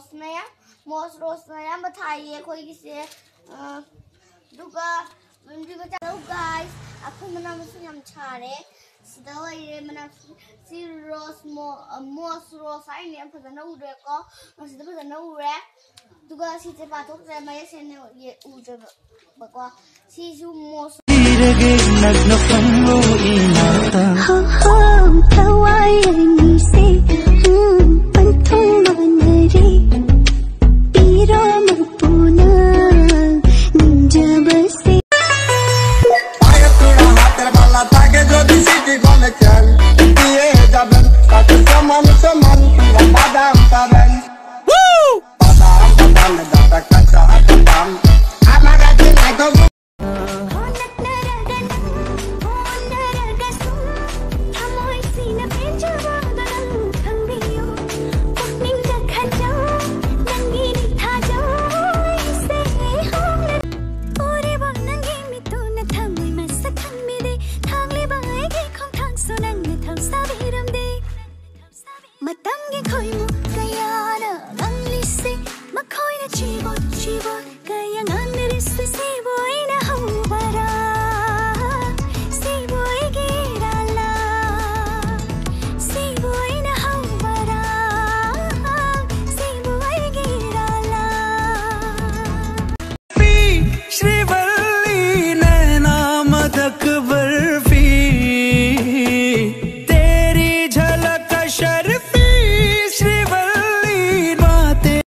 mosrosna mathai khoi gi se duga guys aku mana musu yam chare sida wai mana si mosros ai ne phajana ure ko sida phajana ure duga si je pa thok je mai se ne ye ure ba ko si ju mos